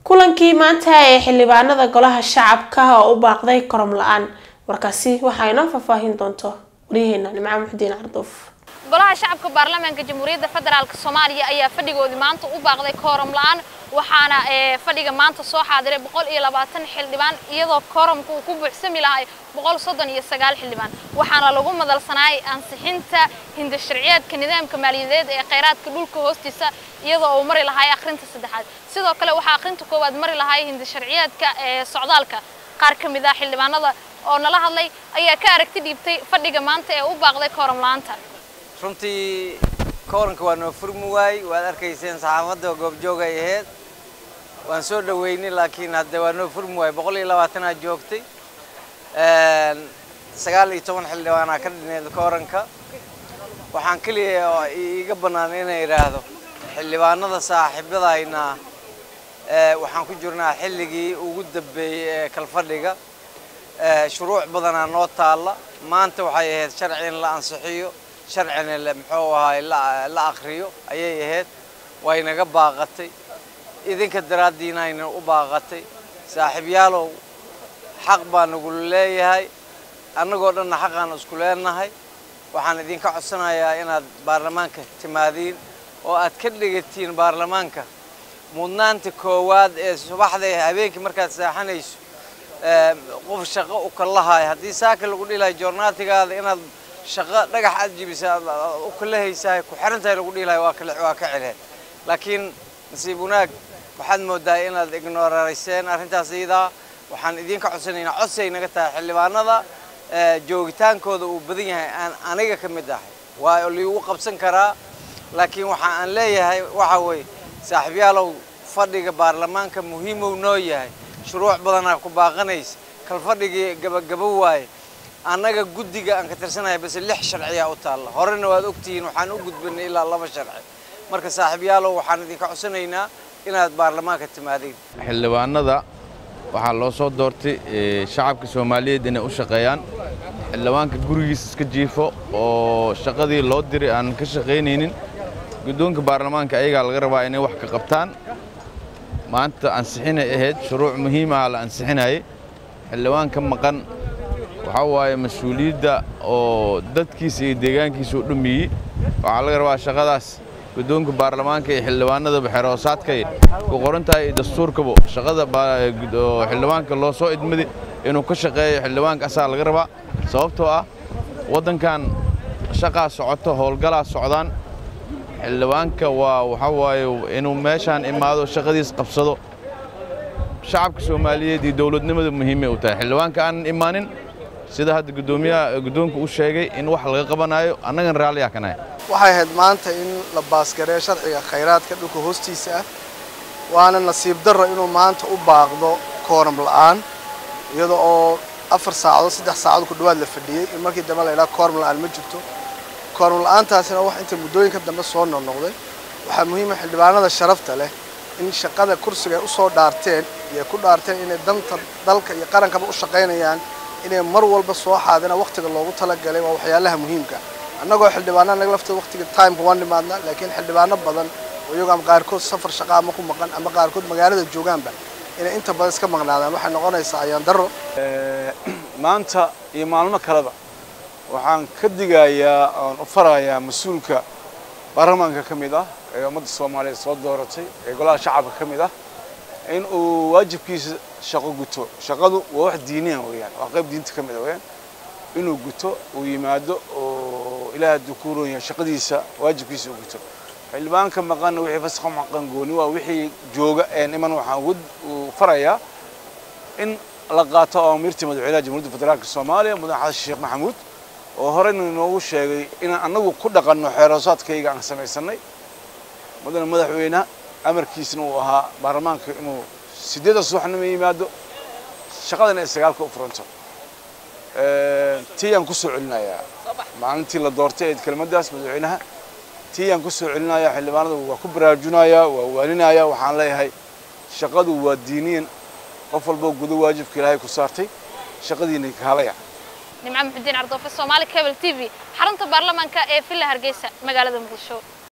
kulankii maanta ee xildhibaanada golaha shacabka oo u baaqday korom la'aan warkaasi waxa ay noo faahfaahin doonto wariyaheena Nimco Muxdiin Arduuf. golaha shacabka baarlamaanka jamhuuriyadda federaalka Soomaaliya ayaa fadhigoodii maanta u baaqday korom la'aan waxaana fadhiga maanta soo xaadiray 120 xildhibaan iyadoo koromku ku buuxsami lahay 139 xildhibaan waxaana lagu madalsanaay ansixinta hinda sharciyeedka nidaamka maaliyadeed ee kheyraadka dhulka hoostiisa iyadoo uu mari lahay akhrinta saddexaad sidoo kale waxa akhrinta koowaad mari lahay hinda sharciyeedka socdaalka qaar ka mid ah xildhibaanada oo nala hadlay ayaa ka aragti dhiibtay fadhiga maanta ee u baaqday korom la'aanta runtii koranka waa noo furmi waay waad arkayseen saxaafadda goobjooga ay ahayd waan soo dhaweynay laakiin hadda waa noo furmi waay 120 aad joogtay 19 xildhibaana ka dhineed koranka waxaan kaliya iiga banaan inay yiraahdo xildhibaanada saaxiibadayna waxaan ku jirnaa xilligii ugu dambeeyay kalfadhiga shuruuc badan noo taala maanta waxay ahayd sharci in la ansixiyo sharcina muxuu ahaa la akhriyo ayay ahayd way naga baaqatay idinka daraadiinayna u baaqatay saaxiibayaalow xaq baan ugu leeyahay annagoo dhan xaqaan isku leenahay waxaan idinka codsanayaa inaad baarlamaanka timaadiin oo aad ka dhigatiin baarlamaanka mudnaanta koowaad ee subaxda habeenkii markaad saaxanayso qof shaqo u kalahay haddii saaka lagu dhilay joornaatigaada inaad shaqo dhagax aad jibisa u kala haysaa ku xirantahay lagu dhilay waa ka cileen laakiin nasiib wanaag waxaad moodaa inaad ignorayseen arrintaas iyada waxaan idinka codsanaynaa codsay naga tahay xildhibaanada joogitaankooda uu badan yahay aan aniga ka mid ahay waa lagu qabsan karaa laakiin waxa aan leeyahay waxa way saaxiibayaalow fadhiga baarlamaanka muhiim uu noo yahay shuruuc badan ku baaqanaysa kal fadhigi gabagabo waay annaga guddiga aan ka tirsanahay bas 6 sharciya u taala horena waad ogtihiin waxaan u gudbinay ilaa 2 sharci marka saaxiibayaalow waxaan idinka codsanaynaa inaad baarlamaanka timaadeen xildhibaanada waxaa loo soo doortay shacabka Soomaaliyeed inay u shaqeeyaan xildhibaanka gurigiisa iska jiifo oo shaqadii loo diray aan ka shaqeynaynin guddoonka baarlamaanka ayaga laga rabaa inay wax ka qabtaan maanta ansixinay ahayd shuruuc muhiim ah la ansixinay xildhibaanka maqan waxa waaye mas'uuliyadda oo dadkiisa iyo deegaankiisa u dhumiyay waxa laga rabaa shaqadaas guddoonka baarlamaanka ee xildhibaanada baxiroosaadka ku qoran tahay dastuurkaba shaqada xildhibaanka loo soo idmaday inuu ka shaqeeyo xildhibaanka asaa laga rabaa sababtoo ah wadankan shaqaa socoto howlgalaa socdaan xildhibaanka waxa waaye inuu meeshaan imaado shaqadiis qabsado shacabka Soomaaliyeed iyo dawladnimada muhiim u tahay xildhibaanka aan imaanin sida hadda guddoonka uu sheegay in wax laga qabanayo annagan raaliya kanahay waxay ahayd maanta in la baasgareeyo sharciga kheyraadka dhulka hoostiisa ah waana nasiib darro inuu maanta u baaqdo koram la'aan iyadoo oo 4 saacadood 3 saacadood ku dhawaad la fadhiyay in markii dambe la ilaa koram la'aan ma jirto koram la'aantaasina wax inta muddooyinka dambe soo noqnoqday waxaa muhiim ah xildhibaanada sharafta leh in shaqada kursiga u soo dhaarteen iyo ku dhaarteen inay danta dalka iyo qarankaba u shaqeynayaan inay mar walba soo xaadina waqtiga loogu talagalay waa waxyaalaha muhiimka annagoo xildhibaanada naga lafta waqtiga time waan nimaadna laakiin xildhibaano badan oo iyagu ama qaarkood safar shaqo ama ku maqan ama qaarkood magaalada joogaanba inay inta badan iska maqnaadaan waxay noqonaysaa ayaan darro maanta iyo maalmo kaleba waxaan ka digayaa oo u farayaa mas'uulka baarlamaanka ka mid ah ee ummadda Soomaaliyeed soo dooratay ee golaha shacabka ka mid ah in uu waajibkiisa shaqo guto shaqadu waa wax diiniyan weeyaan waa qayb diinta ka mid ah weeyaan inuu guto uu yimaado oo ilaahay dukuurooyin shaqadiisa waajibkiisa uu guto xildhibaanka maqan wixii fasakh maqan gooni waa wixii jooga ee niman waxaan u farayaa in la qaato amirtii madaxweynaha jamhuuriyadda federaalka Soomaaliya mudane xasan sheekh maxamuud oo horeyna inoogu sheegay in anagu ku dhaqanno xeeroosaadkayga aan samaysanay mudane madaxweynaha amarkiisna uu ahaa baarlamaanka inuu 8 subaxnimo yimaado shaqadana ay 9 u furanto tiyaan ku soo celinayaa maalintii la doortay ee kelmadaas madaxweynaha tiyaan ku soo celinayaa xildhibaanadu waa ku baraarujinayaa waa waalinayaa waxaan leeyahay shaqadu waa diiniyan qof walba gudo waajibka Ilaahay ku saartay shaqadiina ka halaya Nimco Muxdiin Arduuf Soomaali Cable TV xarunta baarlamaanka ee Villa Hargeysa magaalada Muqdisho